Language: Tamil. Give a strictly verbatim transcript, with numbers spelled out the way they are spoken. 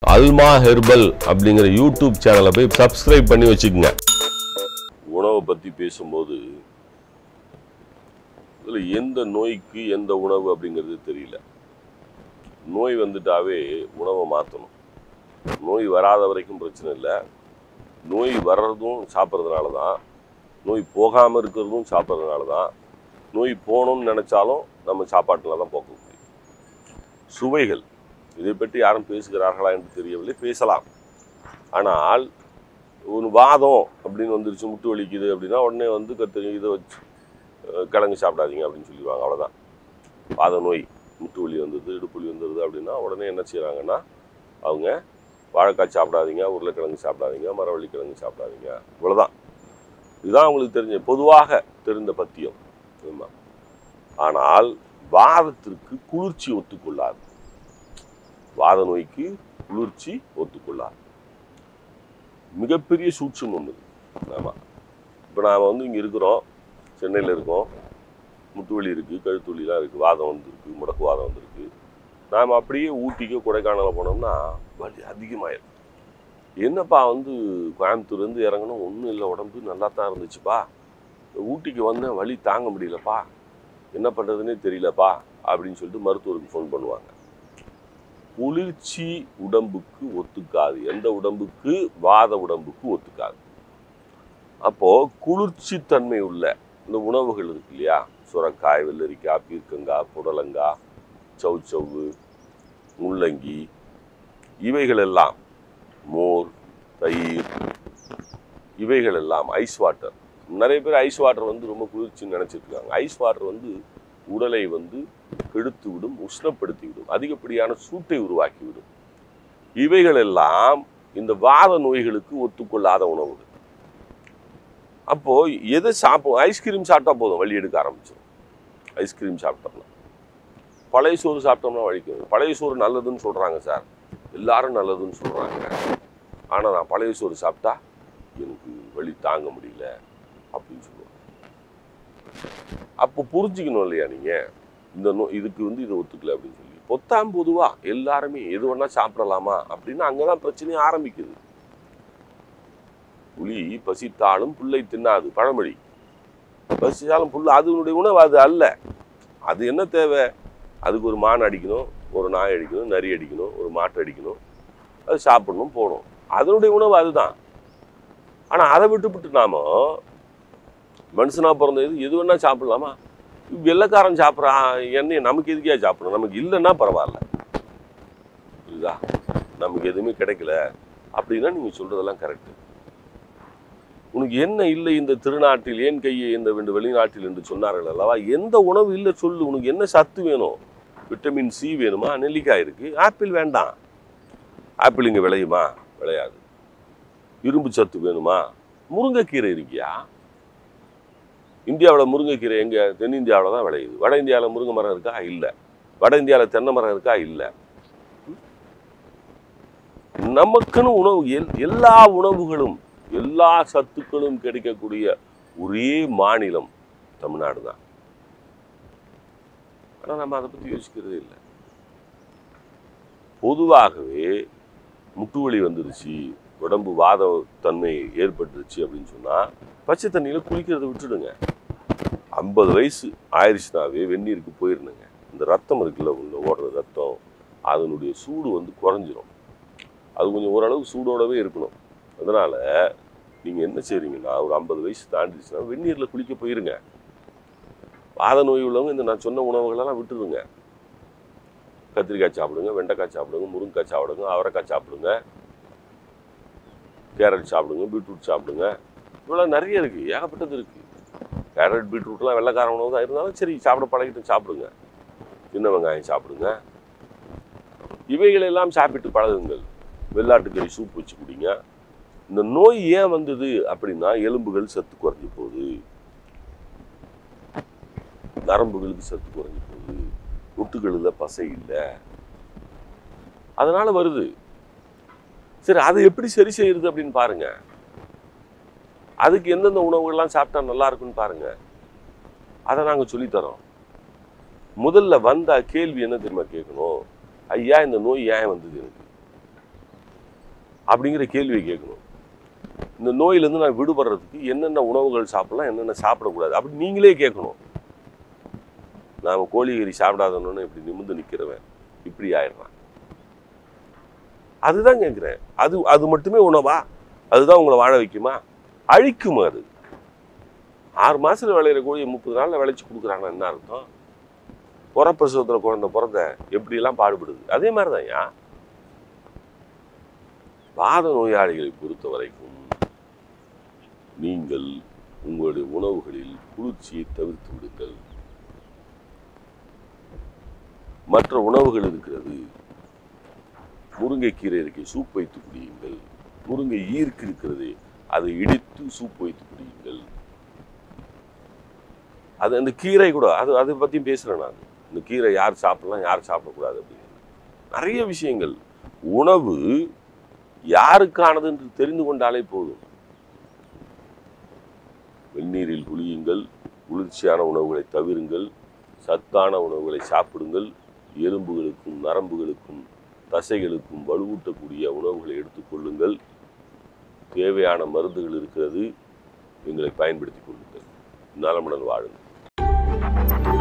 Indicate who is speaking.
Speaker 1: அல்மா ஹெர்பல் அப்படிங்கிற யூடியூப் சேனலை போய் சப்ஸ்கிரைப் பண்ணி வச்சுக்கோங்க. உணவை பற்றி பேசும்போது இதில் எந்த நோய்க்கு எந்த உணவு அப்படிங்கிறது தெரியல. நோய் வந்துட்டாவே உணவை மாற்றணும். நோய் வராத வரைக்கும் பிரச்சனை இல்லை. நோய் வர்றதும் சாப்பிட்றதுனால தான், நோய் போகாமல் இருக்கிறதும் சாப்பிட்றதுனால தான், நோய் போகணும்னு நினச்சாலும் நம்ம சாப்பாட்டில் தான் போக்க முடியும். சுவைகள் இதை பற்றி யாரும் பேசுகிறார்களா என்று தெரியவில்லை. பேசலாம். ஆனால் ஒரு வாதம் அப்படின்னு வந்துருச்சு, முட்டு வலிக்குது அப்படின்னா உடனே வந்து கத்திரி இதை வச்சு கிழங்கு சாப்பிடாதீங்க அப்படின்னு சொல்லிடுவாங்க. அவ்வளோதான். வாத நோய், முட்டு வலி வந்தது, இடுப்பு வலி வந்துடுது அப்படின்னா உடனே என்ன செய்கிறாங்கன்னா அவங்க வாழைக்காய் சாப்பிடாதீங்க, உருளைக்கிழங்கு சாப்பிடாதீங்க, மரவள்ளி கிழங்கு சாப்பிடாதீங்க, இவ்வளோதான். இதுதான் அவங்களுக்கு தெரிஞ்ச பொதுவாக தெரிந்த பத்தியம். ஆனால் வாதத்திற்கு குளிர்ச்சி ஒத்துக்கொள்ளாது. வாத நோய்க்கு குளிர்ச்சி ஒத்துக்கொள்ளாது. மிகப்பெரிய சூட்சுமம் இது. ஆமாம். இப்போ நாம் வந்து இங்கே இருக்கிறோம், சென்னையில் இருக்கோம், முட்டுவலி இருக்குது, கழுத்துவலிலாம் இருக்குது, வாதம் வந்துருக்கு, முடக்கு வாதம் வந்திருக்கு. நாம் அப்படியே ஊட்டிக்கோ கொடைக்கானல போனோம்னா வலி அதிகமாயிடும். என்னப்பா வந்து கோயம்புத்தூர்லேருந்து இறங்கணும், ஒன்றும் இல்லை, உடம்பு நல்லா தான் இருந்துச்சுப்பா, ஊட்டிக்கு வந்தேன், வலி தாங்க முடியலப்பா, என்ன பண்ணுறதுன்னே தெரியலப்பா அப்படின்னு சொல்லிட்டு மருத்துவருக்கு ஃபோன் பண்ணுவாங்க. குளிர்ச்சி உடம்புக்கு ஒத்துக்காது. எந்த உடம்புக்கு? வாத உடம்புக்கு ஒத்துக்காது. அப்போது குளிர்ச்சி தன்மை உள்ள இந்த உணவுகள் இருக்கு இல்லையா, சுரக்காய், வெள்ளரிக்காய், பீர்க்கங்காய், புடலங்காய், சவுச்சவ்வு, முள்ளங்கி, இவைகளெல்லாம், மோர், தயிர், இவைகளெல்லாம், ஐஸ் வாட்டர். நிறைய பேர் ஐஸ் வாட்டர் வந்து ரொம்ப குளிர்ச்சின்னு நினச்சிட்டு இருக்காங்க. ஐஸ் வாட்டர் வந்து உடலை வந்து கெடுத்து விடும், உஷ்ணப்படுத்தி விடும், அதிகப்படியான சூட்டை உருவாக்கிவிடும். இவைகளெல்லாம் இந்த வாத நோய்களுக்கு ஒத்துக்கொள்ளாத உணவுகள். அப்போ எதை சாப்பிடும்? ஐஸ்கிரீம் சாப்பிட்டா போதும், வலி எடுக்க ஆரம்பிச்சிடும். ஐஸ்கிரீம் சாப்பிட்டோம்னா, பழைய சோறு சாப்பிட்டோம்னா வலிக்கும். பழைய சோறு நல்லதுன்னு சொல்றாங்க சார், எல்லாரும் நல்லதுன்னு சொல்றாங்க. ஆனா நான் பழைய சோறு சாப்பிட்டா எனக்கு வலி தாங்க முடியல அப்படின்னு சொல்லுவாங்க. அப்போ புரிஞ்சுக்கணும் இல்லையா நீங்க, இந்த நோ இதுக்கு வந்து இதை ஒத்துக்கல அப்படின்னு சொல்லி. பொத்தாம் பொதுவா எல்லாருமே எது வேணா சாப்பிடலாமா அப்படின்னு அங்கதான் பிரச்சனையே ஆரம்பிக்குது. புலி பசித்தாலும் புல்லை தின்னாது, பழமொழி. பசித்தாலும் புல் அதனுடைய உணவு அது அல்ல. அது என்ன தேவை? அதுக்கு ஒரு மான் அடிக்கணும், ஒரு நாய் அடிக்கணும், நரி அடிக்கணும், ஒரு மாட்டை அடிக்கணும், அது சாப்பிடணும், போகணும். அதனுடைய உணவு அதுதான். ஆனா அதை விட்டுவிட்டு நாம மனுஷனா பிறந்தது எது வேணா சாப்பிடலாமா? வெள்ளைக்காரன் சாப்பிட்றான் எண்ணெய் நமக்கு எதுக்கே சாப்பிடணும்? நமக்கு இல்லைன்னா பரவாயில்ல, புரியுதா? நமக்கு எதுவுமே கிடைக்கல அப்படின்னா நீங்க சொல்றதெல்லாம் கரெக்டு. உனக்கு என்ன இல்லை இந்த திருநாட்டில், ஏன் கையை இந்த வெளிநாட்டில் என்று சொன்னார்கள் அல்லவா? எந்த உணவு இல்லை சொல்லு. உனக்கு என்ன சத்து வேணும்? விட்டமின் சி வேணுமா? நெல்லிக்காய் இருக்கு. ஆப்பிள் வேண்டாம். ஆப்பிள் இங்கே விளையுமா? விளையாது. இரும்பு சத்து வேணுமா? முருங்கைக்கீரை இருக்கியா? இந்தியாவில் முருங்கைக்கீரை எங்கே? தென்னிந்தியாவில் தான் விளையுது. வட இந்தியாவில் முருங்கை மரம் இருக்கா? இல்லை. வட இந்தியாவில் தென்னை மரம் இருக்கா? இல்லை. நமக்குன்னு உணவு, எல்லா உணவுகளும் எல்லா சத்துக்களும் கிடைக்கக்கூடிய ஒரே மாநிலம் தமிழ்நாடு தான். ஆனால் நம்ம அதை பற்றி யோசிக்கிறதே இல்லை. பொதுவாகவே முட்டுவலி வந்துருச்சு, உடம்பு வாத தன்மை ஏற்பட்டுருச்சு அப்படின்னு சொன்னால் பச்சை தண்ணியில் குளிக்கிறத விட்டுடுங்க. ஐம்பது வயசு ஆயிடுச்சுனாவே வெந்நீருக்கு போயிருந்துங்க. இந்த ரத்தம் இருக்குல்ல, உள்ள ஓடுற ரத்தம், அதனுடைய சூடு வந்து குறைஞ்சிரும். அது கொஞ்சம் ஓரளவுக்கு சூடோடவே இருக்கணும். அதனால் நீங்கள் என்ன செய்றீங்கன்னா, ஒரு ஐம்பது வயசு தாண்டிடுச்சுன்னா வெந்நீரில் குளிக்க போயிருங்க. வாத நோய் உள்ளவங்க இந்த நான் சொன்ன உணவுகளெல்லாம் விட்டுருங்க. கத்திரிக்காய் சாப்பிடுங்க, வெண்டைக்காய் சாப்பிடுங்க, முருங்கைக்காய் சாப்பிடுங்க, அவரைக்காய் சாப்பிடுங்க, கேரட் சாப்பிடுங்க, பீட்ரூட் சாப்பிடுங்க. இவ்வளோ நிறைய இருக்குது, ஏகப்பட்டது இருக்குது. கேரட் பீட்ரூட்லாம் வெள்ளைக்கார உணவு தான் இருந்தாலும் சரி, சாப்பிட பழகிட்டு சாப்பிடுங்க. சின்ன வெங்காயம் சாப்பிடுங்க. இவைகளெல்லாம் சாப்பிட்டு பழகுங்கள். வெள்ளாட்டுக்கறி சூப் வச்சு குடிங்க. இந்த நோய் ஏன் வந்தது அப்படின்னா, எலும்புகள் சத்து குறைஞ்சி போகுது, நரம்புகளுக்கு சத்து குறைஞ்சி போகுது, முட்டுகளில் பசை இல்லை, அதனால வருது. சரி, அதை எப்படி சரி செய்யறது அப்படின்னு பாருங்க. அதுக்கு எந்தெந்த உணவுகள்லாம் சாப்பிட்டா நல்லா இருக்குன்னு பாருங்க. அதை நாங்கள் சொல்லித்தரோம். முதல்ல வந்த கேள்வி என்ன தெரியுமா கேட்கணும்? ஐயா, இந்த நோய் ஏன் வந்தது எனக்கு? அப்படிங்கிற கேள்வியை கேட்கணும். இந்த நோயிலேருந்து நான் விடுபடுறதுக்கு என்னென்ன உணவுகள் சாப்பிடலாம், என்னென்ன சாப்பிடக்கூடாது அப்படி நீங்களே கேட்கணும். நாம் கோழிகறி சாப்பிடாதன்னு இப்படி நிமிர்ந்து நிற்கிறவன் இப்படி ஆயிடுறான். அதுதான் கேட்குறேன். அது அது மட்டுமே உணவா? அதுதான் உங்களை வாழ வைக்குமா? அழிக்குமா? அது ஆறு மாசத்துல விளையிற கோழியை முப்பது நாள்ல விளைச்சி கொடுக்குறாங்கன்னா என்ன அர்த்தம்? புறப்பிரசவத்தில் குழந்தை பிறந்த எப்படியெல்லாம் பாடுபடுது. அதே மாதிரி தான் யா வாத நோயாளிகளை பொறுத்த வரைக்கும் நீங்கள் உங்களுடைய உணவுகளில் குளிர்ச்சியை தவிர்த்து விடுங்கள். மற்ற உணவுகள் இருக்கிறது. முருங்கைக்கீரை இருக்கு, சூப் வைத்து குடியுங்கள். முருங்கை ஈர்க்கு இருக்கிறது, அதை இடித்து சூப் வைத்து குடியுங்கள். அது அந்த கீரை கூட அது அதை பற்றியும் பேசுகிறேன் நான். இந்த கீரை யார் சாப்பிடலாம், யார் சாப்பிடக்கூடாது அப்படின்னு நிறைய விஷயங்கள். உணவு யாருக்கானது என்று தெரிந்து கொண்டாலே போதும். வெந்நீரில் குளியுங்கள், குளிர்ச்சியான உணவுகளை தவிருங்கள், சத்தான உணவுகளை சாப்பிடுங்கள், எலும்புகளுக்கும் நரம்புகளுக்கும் தசைகளுக்கும் வலுவூட்டக்கூடிய உணவுகளை எடுத்துக்கொள்ளுங்கள். தேவையான மருந்துகள் இருக்கிறது, எங்களை பயன்படுத்திக் கொள்ளுங்கள். நலமுடன் வாழுங்கள்.